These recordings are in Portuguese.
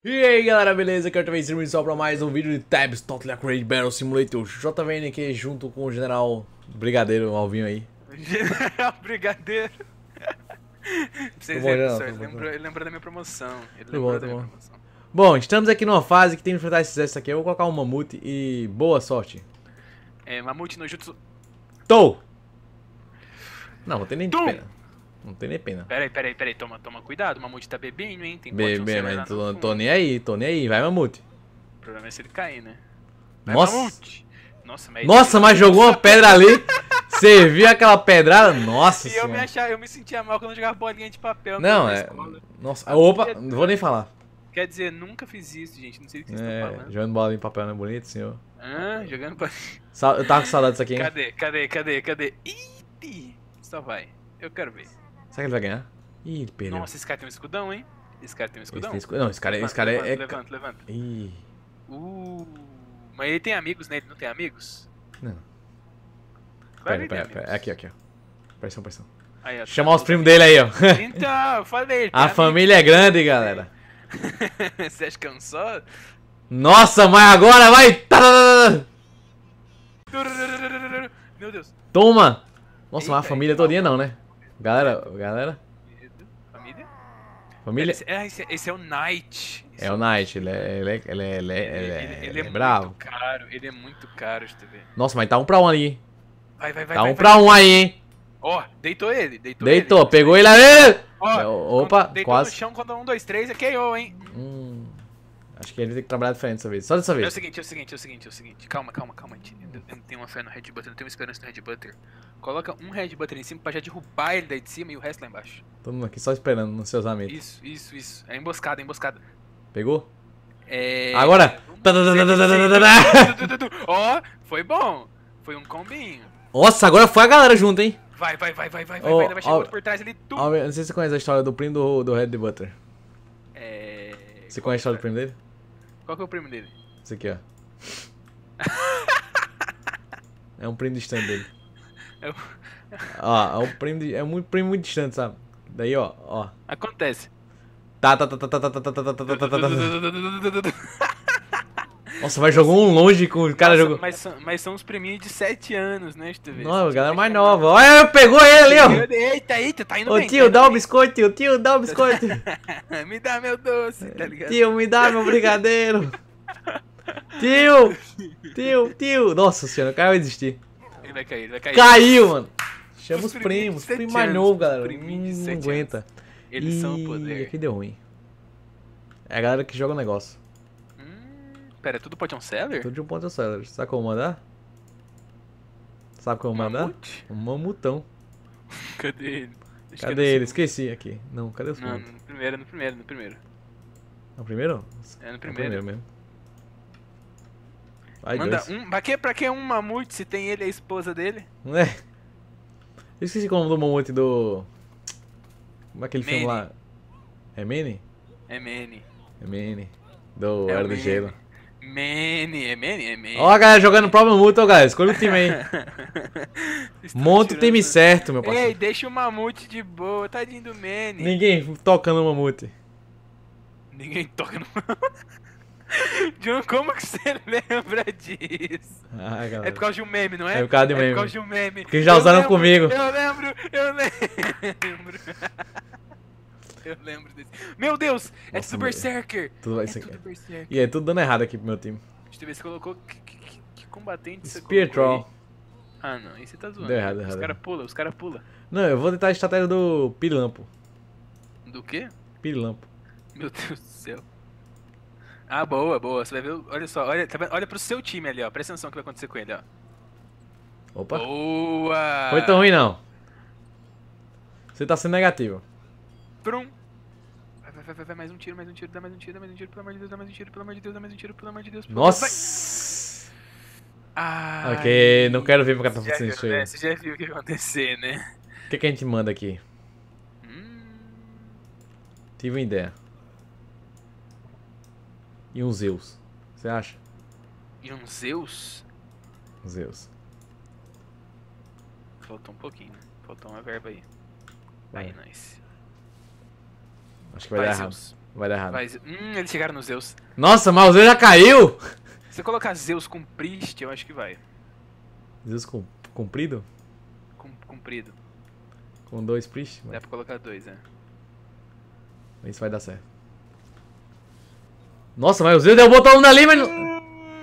E aí galera, beleza? Aqui é o JVN só para mais um vídeo de Tabs Total Accurate Battle Simulator. JVN aqui junto com o General Brigadeiro Alvinho aí. General Brigadeiro. Pra vocês Tudo bom, verem, General? pessoal, Tudo bom? ele lembrou da minha promoção. Ele Tudo lembrou bom, da tudo minha bom. promoção. Bom, estamos aqui numa fase que tem que enfrentar esses extras aqui. Eu vou colocar um mamute e boa sorte. Mamute no Jutsu. Tô! Não, não tem nem Tum! pena. Não tem nem pena. Peraí, toma cuidado, o Mamute tá bebinho, hein? Tem Bem, mas tô nem aí, vai mamute. O problema é se ele cair, né? Vai, Nossa! Mamute. Nossa, mas jogou uma pedra ali. Você viu aquela pedrada? Nossa E senhora. eu me sentia mal quando eu jogava bolinha de papel. Não, na é... escola. Nossa, opa, não vou nem falar. Quer dizer, nunca fiz isso, gente. Não sei do que vocês estão falando. Jogando bola em papel não é bonito, senhor? Jogando bolinha. Eu tava com saudade disso aqui, hein? Cadê? Ih, só vai. Eu quero ver. Será que ele vai ganhar? Ih, ele perdeu. Nossa, esse cara tem um escudão, hein? Esse cara tem um escudão? Não, esse cara é... Levanta. Ih, Mas ele tem amigos, né? Ele não tem amigos? não. Claro que Pera. ele tem amigos. Aqui, ó. Pressão. Aí, ó, Chamar os primos dele aí, ó. Então, eu falei. A família é grande, galera. Você acha que é um só? Nossa, mas agora vai... Meu Deus. Toma! Nossa, mas a Eita, família todinha não, né? Galera... Família? Família... Esse é o Knight. É o Knight, ele é bravo. Muito caro, ele é muito caro, deixa eu ver. Nossa, mas tá 1 pra 1 ali, hein? Vai. Tá 1 pra 1 aí, hein? Ó, deitou ele. Deitou, pegou ele ali. Ó, Opa, deitou quase. no chão quando 1, 2, 3 é KO, hein? Acho que ele vai ter que trabalhar diferente dessa vez. Só dessa É o vez. seguinte. Calma. Eu não tenho uma fé no Red Butter, eu não tenho uma esperança no Red Butter. Coloca um Red Butter em cima pra já derrubar ele daí de cima e o resto lá embaixo. Todo mundo aqui só esperando nos seus amigos. Isso. É emboscada. Pegou? É... Agora! Ó, foi bom. Foi um combinho. Nossa, agora foi a galera junto, hein? Vai. Ainda vai chegar outro por trás ali. Não sei se você conhece a história do primo do Red Butter. Você conhece a história do primo dele? Qual que é o primo dele? Esse aqui, ó. É um primo distante dele. Ó, é um primo muito distante, sabe? Daí, ó. Acontece. Tá. Nossa, mas jogou um longe com o cara jogou. Mas são os priminhos de 7 anos, né? Deixa eu ver. Não, a galera mais nova. Olha, pegou ele ali, ó. Eita, tá indo Ô bem. tio, dá um biscoito, tio, dá um biscoito. Me dá meu doce, tá ligado? Tio, me dá meu brigadeiro. Tio. Nossa senhora, o cara vai desistir. Ele vai cair. Caiu, mano. Chama os primos. primos de 7 Primo mais anos, novo, galera. priminhos de Não 7 aguenta. Eles são o poder. Aqui deu ruim. É a galera que joga o negócio. Pera, tudo pode ser um seller? Tudo de um ponto seller. Sabe como mandar? Mamute? Um mamutão. Cadê ele? Cadê ele? Esqueci aqui. Não, cadê os Não, pontos? no primeiro. No primeiro? É no No primeiro. mesmo. Vai, Manda dois. pra que um mamute se tem ele e a esposa dele? Não é? Eu esqueci como do mamute do... Como é aquele filme lá? É Manny? É Manny. É Manny. Do É o Era do Manny. Gelo. Manny. Ó a galera jogando pro mamute, ó galera. Escolha o time aí. Monta o time certo, meu Ei, parceiro. deixa o mamute de boa, tadinho do Manny. Ninguém toca no mamute. Ninguém toca no John, como que você lembra disso? Ah, galera. É por causa de um meme, não é? É por causa de meme. É por causa de um meme. Porque já usaram comigo. Eu lembro desse. Meu Deus! É Nossa, do Berserker! Tudo vai É ser. tudo Berserker. E é tudo dando errado aqui pro meu time. Deixa eu ver se colocou. Que combatente você Spear colocou aí? Troll. Ah, não. Aí você tá zoando. Deu errado, Os errado. caras pulam. Não, eu vou tentar a estratégia do Pirilampo. Do quê? Pirilampo. Meu Deus do céu. Ah, boa. Você vai ver. Olha só, olha pro seu time ali, ó. Presta atenção no que vai acontecer com ele, ó. Opa. Boa! Foi tão ruim, não. Você tá sendo negativo. Prum. Vai, mais um tiro, dá mais um tiro, pelo amor de Deus, dá mais um tiro, pelo amor de Deus. Nossa! Ai, Ok, não quero ver pra cá tá você já fazendo viu, isso aí. né? Você já viu o que ia acontecer, né? O que a gente manda aqui? Tive uma ideia. E um Zeus. Você acha? E um Zeus? Zeus. Faltou um pouquinho, né? Faltou uma verba aí. Vai. Aí, nice. Acho que vai dar errado. Zeus. Vai dar errado. Eles chegaram no Zeus. Nossa, mas o Zeus já caiu! Se você colocar Zeus com Priest, eu acho que vai. Zeus comprido? Comprido. Com 2 Priest? Dá pra colocar 2, né? Isso vai dar certo. Nossa, mas o Zeus deu o botão ali, mas não...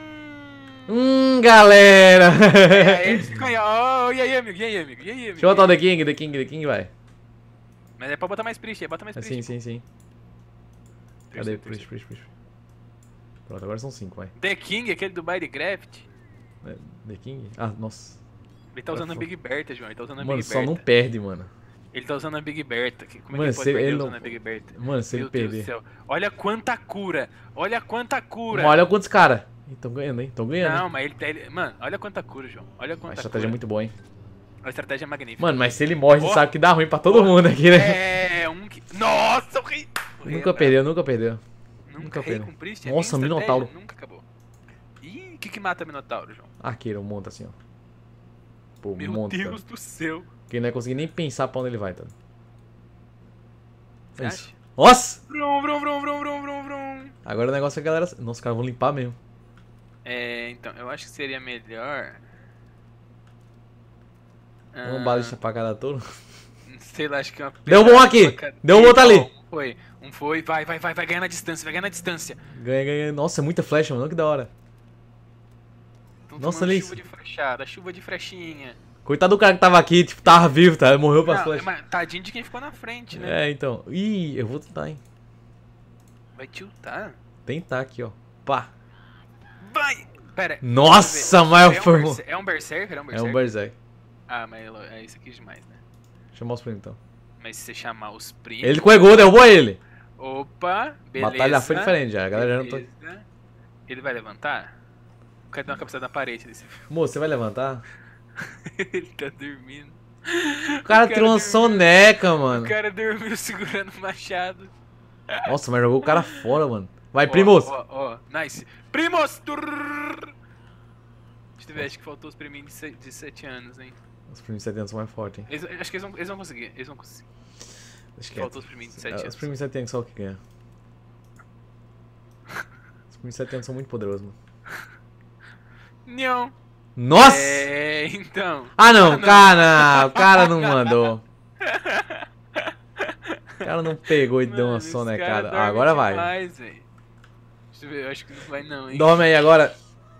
galera! Esse canhão. Oh, e aí, amigo? E aí, amigo? Deixa eu botar o The King vai. Mas é pra botar mais Priest, bota mais Priest. Sim. Cadê? Priest. Pronto, agora são 5, vai. The King, aquele do Minecraft. The King? Ah, nossa. Ele tá usando a Big Bertha, João. Ele tá usando a Mano, Big Bertha. só não perde, mano. Ele tá usando a Big Bertha. Como Mano, é que pode perder não... usando a Big Bertha? Mano, se ele perder... Deus do céu. Olha quanta cura. Olha quanta cura. Olha quantos caras. Estão ganhando, hein? Estão ganhando. Não, mas ele... Mano, olha quanta cura, João. Olha quanta cura. A estratégia é muito boa, hein? A estratégia é magnífica. Mano, mas se ele morre, você sabe que dá ruim pra todo mundo aqui, né? Que... Nossa, o rei... Nunca perdeu. Nunca rei perdeu. com Priest, Nossa, minha Minotauro. estratégia nunca acabou. Ih, o que mata Minotauro, João? Arqueiro, monta assim, ó. Pô, Meu monta. Deus do céu. Que não vai conseguir nem pensar pra onde ele vai, tá? Você acha? Nossa! Vrum. Agora o negócio é que a galera... Nossa, os caras vão limpar mesmo. Então, eu acho que seria melhor... Uma balista pra cada touro. Sei lá, acho que é uma... Deu um bom aqui! Deu um outro ali! Um foi. Vai ganhar na distância, Ganha. Nossa, é muita flecha, mano. Que da hora. Nossa, ali. Chuva de flechinha. Coitado do cara que tava aqui, tipo, tava vivo, tá? Ele morreu pra flecha. Mas tadinho de quem ficou na frente, né? Então. Ih, eu vou tentar, hein. Vai tiltar? Tentar aqui, ó. Pá. Vai! Pera. Nossa, mas foi... É um Berserker? É um Berserk. Ah, mas é isso aqui demais, né? Chamar os primos, então. Mas se você chamar os primos... Ele coegou, derrubou ele. Opa, beleza. Batalha foi diferente já, a galera já não tá... Ele vai levantar? Cadê uma cabeçada na parede desse filme? Moço, você vai levantar? Ele tá dormindo. O cara tirou uma soneca, mano. O cara dormiu segurando o machado. Nossa, mas jogou o cara fora, mano. Vai, primos! Nice. Primos! Deixa eu ver, acho que faltou os priminhos de 7 anos, hein? Os primos de 7 anos são mais fortes, hein? Acho que eles vão conseguir, Acho que faltou os priminhos de 7 anos. Os primos de 7 anos só o que ganha. Os primos de 7 anos são muito poderosos, mano. Não. Nossa! Então. Ah, não, cara, o cara não mandou. O cara não pegou e deu uma sonecada. Ah, agora vai. Deixa eu ver, eu acho que não vai não, hein? Dorme aí agora.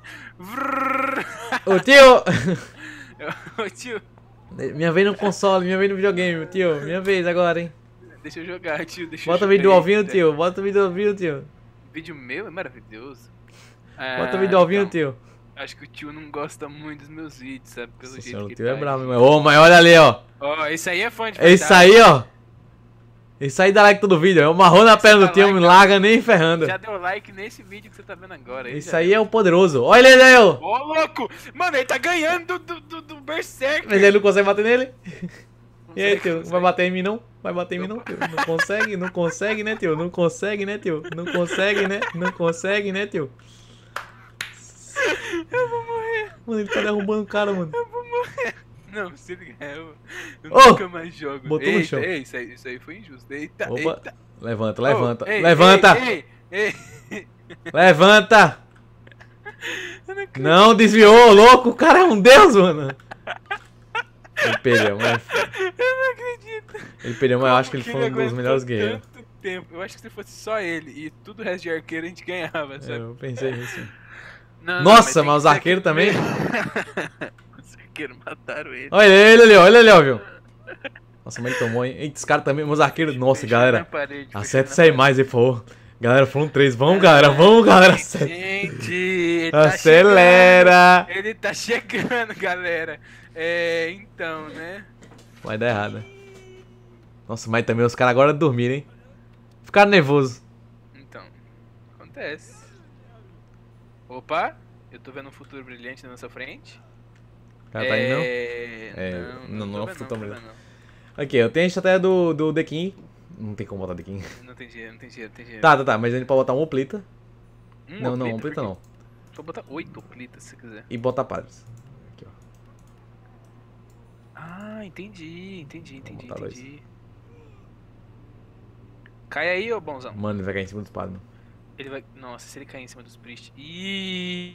Ô tio! Ô tio. Minha vez no console, minha vez no videogame, tio. Minha vez agora, hein? Deixa eu jogar, tio. Bota o vídeo ao vivo, tio. Bota o vídeo ao vivo, tio. Vídeo meu é maravilhoso. Bota o vídeo ao vivo, tio. Acho que o tio não gosta muito dos meus vídeos, sabe? Pelo Nossa jeito senhora, que o tio é tá bravo, mas... Ô, mas olha ali, ó. Ó, esse aí é fã de Esse aí, ó. Esse aí dá like todo vídeo. É o marrom na perna do tio, não larga nem ferrando. Já deu like nesse vídeo que você tá vendo agora. Esse aí é o poderoso. Olha ele aí, ó. Ô, louco! Mano, ele tá ganhando do Berserk. Mas ele não consegue bater nele? E aí, tio? Vai bater em mim, não? Vai bater em mim, não, tio? Não consegue? Não consegue, né, tio? Não consegue, né, tio? Não consegue, né? Não consegue, né, tio? Eu vou morrer. Mano, ele tá derrubando o cara, mano. Eu vou morrer. Não, se ele ganhar, eu Oh! nunca mais jogo. Botou no chão. Isso aí foi injusto. Eita, Opa. eita. Levanta, Oh, levanta. ei, Levanta! Ei. Levanta! Eu não acredito. Não, desviou, louco. O cara é um deus, mano. Ele perdeu, mas... Eu não acredito. Ele perdeu, mas eu acho que ele Como foi um dos aguentou melhores guerreiros. tanto tempo? Eu acho que se fosse só ele e tudo o resto de arqueiro a gente ganhava, sabe? Eu pensei nisso. Não, Nossa, tem mas que os ser arqueiros que- também? Os arqueiros mataram ele. Olha ele ali, ó, viu? Nossa, mas ele tomou, hein? Eita, esse cara também, meus arqueiros. Nossa, Fechou na galera. parede, Acerta fechou isso aí na mais, e pô. Galera, foram 3. Vamos, galera. Vamos, galera. parede. Gente, ele tá Acelera. chegando. Ele tá chegando, galera. Então, né? Vai dar errado. Nossa, mas também os caras agora dormiram, hein? Ficaram nervosos. Então, acontece. Opa, eu tô vendo um futuro brilhante na nossa frente. O cara tá aí, não? não é um tô vendo, futuro tô brilhante. vendo, Aqui, eu tenho a estratégia do The King. Não tem como botar The King. não. Não tem dinheiro. Tá. Mas a gente pode botar uma oplita. Não, Oplita, oplita por quê? não. Vou botar 8 oplitas se quiser. E botar padres. Aqui, ó. Ah, entendi. Vou botar dois. Cai aí, ô bonzão. Mano, ele vai cair em cima dos padres, mano. Ele vai... Nossa, se ele cair em cima dos Priest... Ih...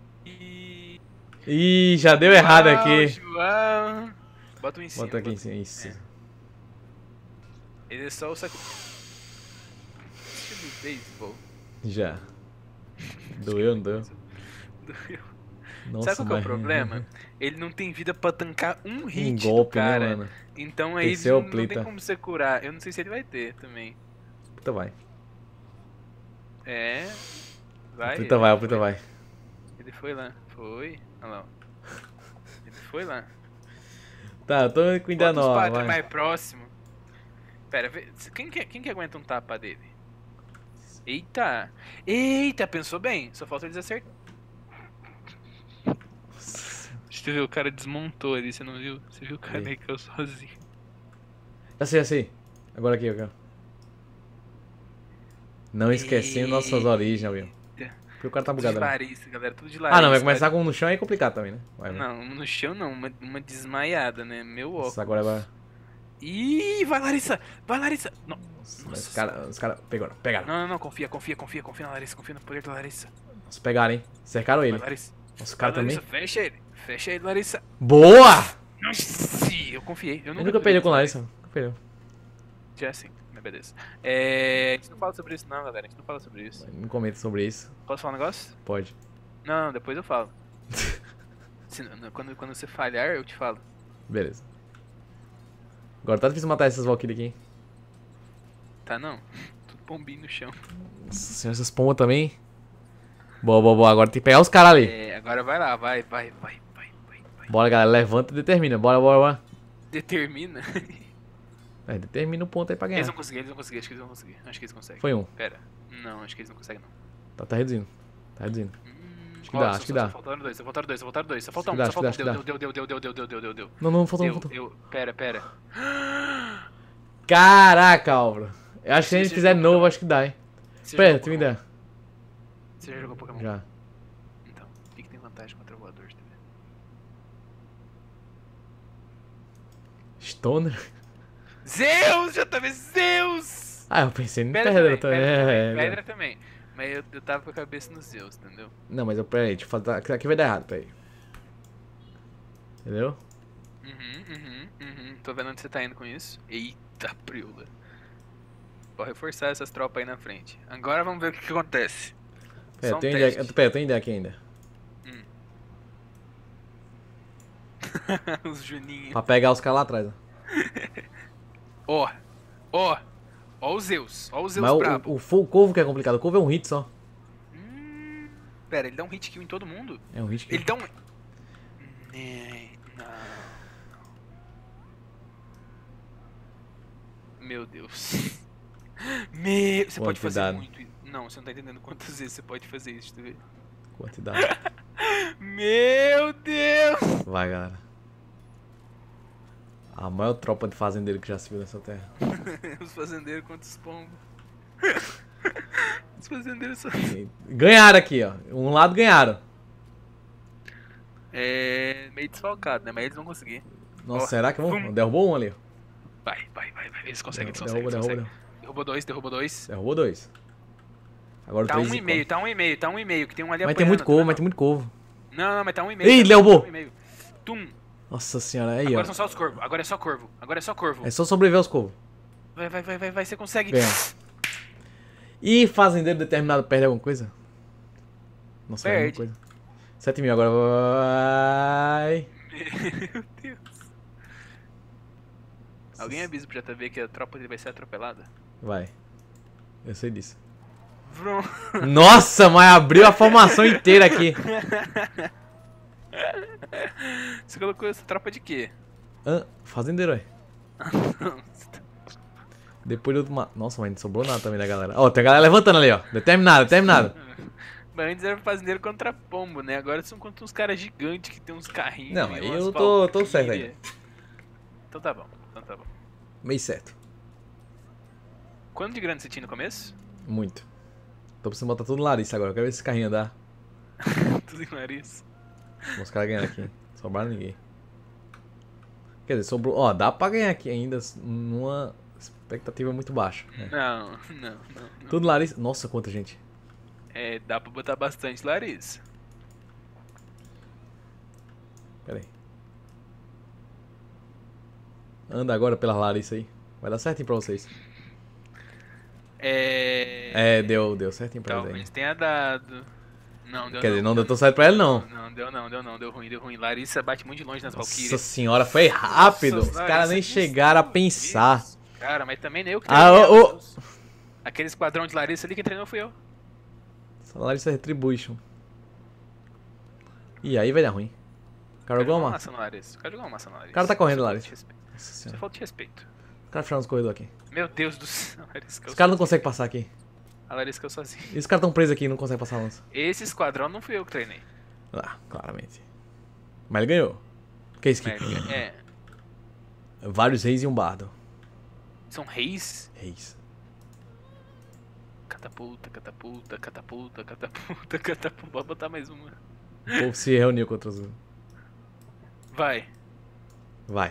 Ih, já deu errado aqui. João. Bota um em cima. Bota aqui em cima, isso. É. Ele é só o saco... Estilo beisebol. Já. Doeu, não doeu? Doeu. Nossa, Sabe qual que é o problema? Ele não tem vida pra tancar um hit Um golpe, do cara. né, mano? Então Tem aí que ser o não Plita. tem como você curar. Eu não sei se ele vai ter também. Puta vai. É. Vai. O Plita vai, o Plita vai. Ele foi lá. Foi. Olha lá. Ó. Ele foi lá. Tá, eu tô cuidando, Bota os ó. padres Vai. mais próximo. Pera, quem que aguenta um tapa dele? Eita! Eita, pensou bem. Só falta eles acertar. Deixa eu ver, o cara desmontou ali, você não viu? Você viu o cara aí que eu sozinho. Já sei. Agora aqui, eu quero. Não esquecendo nossas origens, Will. Porque o cara tá Tudo de bugado, né? Larissa, galera, tudo de Larissa. Ah, não, vai começar com no chão é complicado também, né? Vai. Não, no chão não, uma desmaiada, né? Meu óculos. Nossa, agora vai. Ih, vai Larissa! Vai Larissa! Não. Nossa, os caras pegaram. Não, confia na Larissa, confia no poder da Larissa. Nossa, pegaram, hein? Cercaram ele. Vai, Larissa. Nossa, o cara Vai, também. Larissa, fecha ele, Larissa. Boa! Nossa, eu confiei. Eu Ele nunca perdeu com Larissa. Nunca perdeu. Já sim, mas beleza. A gente não fala sobre isso não, galera, a gente não fala sobre isso. Não comenta sobre isso. Posso falar um negócio? Pode. Não, depois eu falo. Quando você falhar, eu te falo. Beleza. Agora tá difícil matar essas Valkyries aqui, hein? Tá não? Tudo pombinho no chão. Nossa senhora, essas pombas também. Boa. Agora tem que pegar os caras ali. Agora vai lá, vai. Bora, galera. Levanta e determina. Bora. Determina. Determina o ponto aí pra ganhar. Eles vão conseguir, acho que eles vão conseguir. Acho que eles conseguem. Foi um. Pera. Não, acho que eles não conseguem não. Tá reduzindo. Acho que dá, acho que dá. Só faltaram dois. Só falta um, Acho só que falta dá, um. Deu. Não, faltou. Pera. Caraca, Álvaro. Eu acho que se a gente Você fizer jogou novo, Pokémon? acho que dá, hein. Você Pera, jogou tem uma Pokémon? ideia. Você já jogou Pokémon? Já. Então, o que tem vantagem contra o voador de TV? Stoner? Zeus! Já tava Zeus! Ah, eu pensei em Pedra Pedra também, também. Pedra também. Mas eu tava com a cabeça no Zeus, entendeu? Não, mas peraí, deixa eu falar. Aqui vai dar errado, peraí. Entendeu? Tô vendo onde você tá indo com isso. Eita, priula. Vou reforçar essas tropas aí na frente. Agora vamos ver o que acontece. Pera, Só um eu teste. tenho ideia aqui ainda. Os Juninho. Pra pegar os caras lá atrás, ó. Ó o Zeus. Ó o Zeus Mas brabo. o Corvo que é complicado. O Corvo é um hit só. Pera, ele dá um hit kill em todo mundo? É um hit que... Ele dá um... Não. Meu Deus. Você pode fazer Quantidade. muito isso. Não, você não tá entendendo quantas vezes você pode fazer isso, tu vê? Quantidade. Meu Deus! Vai, galera. A maior tropa de fazendeiro que já se viu nessa terra. Os fazendeiros contra os pombos. Os fazendeiros só... Ganharam aqui, ó. Um lado ganharam. É meio desfalcado, né? Mas eles vão conseguir. Nossa, Ó, será que vão? vum. Derrubou um ali, ó. Vai. Eles conseguem, Derrubou. Derrubou dois. Derrubou dois. Agora Tá três um e e meio, que tem um ali Mas tem apanhando, muito tá corvo, vendo? mas tem muito corvo. Não, mas tá um e Ih, meio. derrubou. Tá um e meio. Tum. Nossa senhora, aí, Agora ó. são só os corvos. Agora é só corvo. É só sobreviver aos corvos. Vai, você consegue. Ganha. E fazendeiro determinado perde alguma coisa? Nossa, Perde. alguma coisa. 7.000 agora vai. Meu Deus. Alguém avisa pro JV que a tropa dele vai ser atropelada? Vai. Eu sei disso. Vrum. Nossa, mas abriu a formação inteira aqui. Você colocou essa tropa de quê? Fazendeiro, ué. Depois do outro. Nossa, mas não sobrou nada também da galera. Ó, tem a galera levantando ali, ó. Determinado. Mas antes era fazendeiro contra pombo, né? Agora são contra uns caras gigantes que tem uns carrinhos. Não, e aí umas eu tô valquírias. certo ainda. Então tá bom. Meio certo. Quanto de grana você tinha no começo? Muito. Tô precisando botar tudo no Larissa agora. Eu quero ver esse carrinho andar. Tudo em nariz. Os caras ganharam aqui. Sobraram ninguém. Quer dizer, sobrou. Ó, dá pra ganhar aqui ainda numa Expectativa muito baixa. É. Não. Tudo Larissa. Nossa, quanta gente. É, dá pra botar bastante Larissa. Pera aí. Anda agora pela Larissa aí. Vai dar certinho pra vocês. Deu certinho pra eles aí. Talvez tenha dado. Não, deu Quer dizer, não deu tão certo pra ele, não. Não, deu ruim. Larissa bate muito de longe nas Nossa Valkyrias. senhora, foi rápido. Nossa, Os caras nem Larissa, chegaram a meu pensar. Deus. Cara, mas também nem eu que Ah, treinei. Aquele esquadrão de Larissa ali, quem treinou fui eu. Essa Larissa Retribution. E aí vai dar ruim. O cara jogou uma massa. O cara jogou uma massa no Larissa. O cara tá correndo, Você Larissa. falta de respeito. Nossa Você senhora. falta de respeito. O cara fechando os corredores aqui. Meu Deus do céu, Larissa. Os caras não conseguem passar aqui. A Larissa que eu sozinho. E os caras tão presos aqui e não conseguem passar a lança. Esse esquadrão não fui eu que treinei. Ah, claramente. Mas ele ganhou. O que é isso aqui? É. Vários reis e um bardo. São reis? Reis. Catapulta. Vou botar mais uma. O povo se reuniu contra os... Vai. Vai.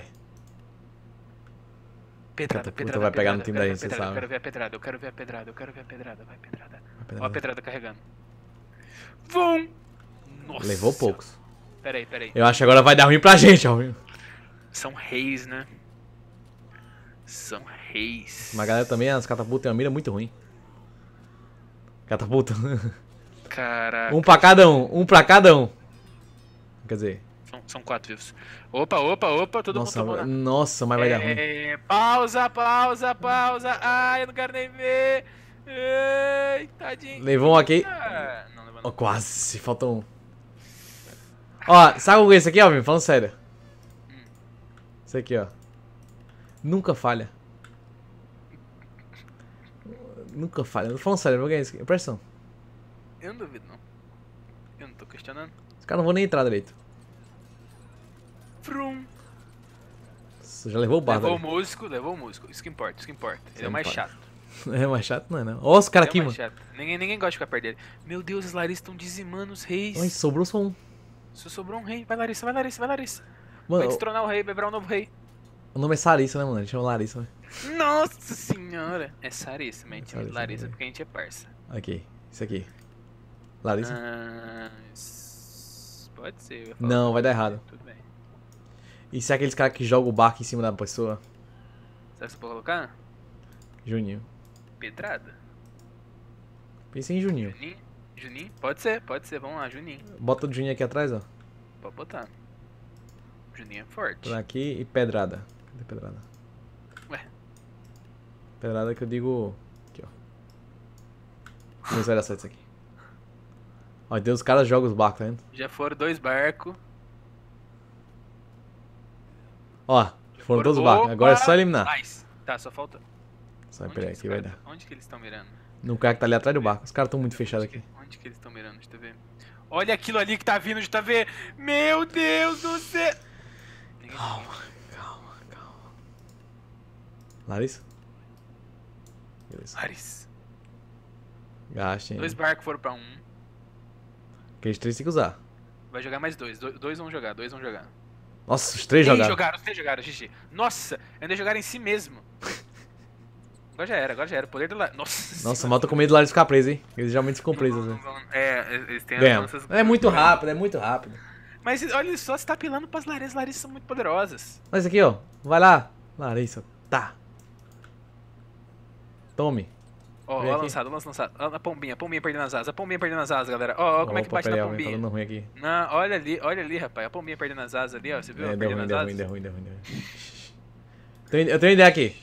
Pedrada. Catapulta vai pegar no time da gente, você sabe. Eu quero ver a pedrada. Vai, pedrada. Ó a pedrada carregando. Vum! Nossa. Levou poucos. Peraí. Eu acho que agora vai dar ruim pra gente, ó. São reis, né? São reis. Mas a galera também, as catapultas tem uma mira muito ruim. Catapulta. Caraca. Um pra cada um. Quer dizer... São 4 vivos. Opa, todo mundo tomou na... Nossa, mas vai dar ruim. Pausa. Ai, eu não quero nem ver. Ai, tadinho. Levou um aqui. Não levou Ó, não. quase, faltou um. Ó, sabe o que é esse aqui, ó, falando sério. Esse aqui, ó. Nunca falha. Nunca falha. Tô falando sério, vou ganhar isso aqui. Presta atenção. Eu não duvido, não. Eu não tô questionando. Os caras não vão nem entrar direito. Frum. Você já levou o bardo Levou ali. o músico. Isso que importa. Ele é não mais pode. chato. É mais chato, não é não. Ó os caras aqui, Ele é mano. mais chato. Ninguém gosta de ficar perto dele. Meu Deus, os Larissa estão dizimando os reis. Ai, sobrou só um. Só sobrou um rei. Vai, Larissa. Vai Mano, destronar o rei, vai virar um novo rei. o nome é Sarissa, né, mano? A gente chama Larissa, né? Nossa senhora. É Sarissa, mas a gente chama de Sarissa, Larissa né? porque a gente é parça. Aqui, isso aqui. Larissa? Pode ser. Eu ia falar Não, outra vai dar coisa, errado. Tudo bem. E se é aqueles caras que jogam o barco em cima da pessoa? Será que você pode colocar? Juninho. Pedrada? Pensei em Juninho. Juninho? Pode ser. Vamos lá, Juninho. Bota o Juninho aqui atrás, ó. Pode botar. Juninho é forte. Por aqui e pedrada. Cadê pedrada? Ué. Pedrada que eu digo... Aqui, ó. Vamos ver se vai dar certo isso aqui. Ó, Deus, os caras jogam os barcos, tá vendo? Já foram 2 barcos. Ó, foram todos os barcos. Agora é só eliminar. Nice. Tá, só falta. Só peraí, aqui vai dar. Onde que eles estão mirando? No cara que tá ali atrás do barco. Os caras tão muito fechados aqui. Onde que eles estão mirando? Deixa eu ver. Olha aquilo ali que tá vindo, deixa eu ver. Meu Deus do céu. Calma. Larissa? Beleza. Larissa. Gastem. 2 barcos foram pra 1. Aqueles 3 tem que usar. Vai jogar mais 2. 2 vão jogar. Nossa, os 3 jogaram. Os 3 jogaram, GG. Nossa, ainda jogaram em si mesmo. Agora já era. Poder do Larissa. Nossa, mal tô com medo do Larissa ficar preso, hein? Eles geralmente ficam presos, né? Eles têm Ganhamos. as lanças. É muito rápido. Mas olha só, você tá apelando pras Larissas. Larissas são muito poderosas. Mas aqui, ó. Vai lá. Larissa. Tá. Tome. Ó, Vem ó, aqui. lançado. Ó, a pombinha perdendo as asas. Galera. Ó, como é que Opa, bate peraí, na ó, vem pombinha. falando ruim aqui. Não, olha ali, rapaz. A pombinha perdendo as asas ali, ó. Você viu? É, Ela deu perdendo ruim, as deu asas? ruim. Eu tenho uma ideia aqui.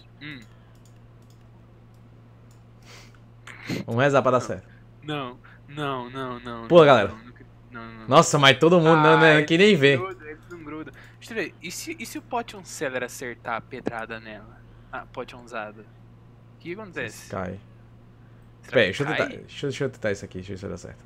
Vamos rezar pra dar certo. Não. Pula, galera. Não. Nossa, mas todo mundo não que nem vê. Eles não grudam. Deixa eu ver. E se o Potion Seller acertar a pedrada nela? A Potion usada? O que acontece? Cai. Será Pera aí, que cai? deixa eu tentar isso aqui, deixa eu ver se vai dar certo.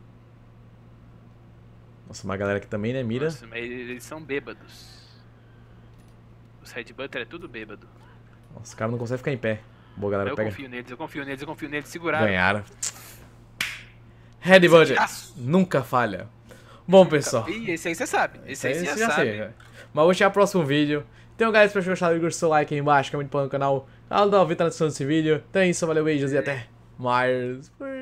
Nossa, uma galera que também, né, mira. Nossa, mas eles são bêbados. Os Red Butter é tudo bêbado. Nossa, os caras não conseguem ficar em pé. Boa, galera, Eu pega. confio neles, seguraram. Ganharam. Red Budget. Nunca falha. Bom, pessoal. Ih, esse aí você sabe. Esse aí você já sei, sabe. já. Mas vou chegar ao próximo vídeo. Então, galera, espero que vocês gostaram. Deixa o seu like aí embaixo, comenta no canal. I'll dar uma na descrição desse vídeo. Então é isso, valeu, beijos e até mais.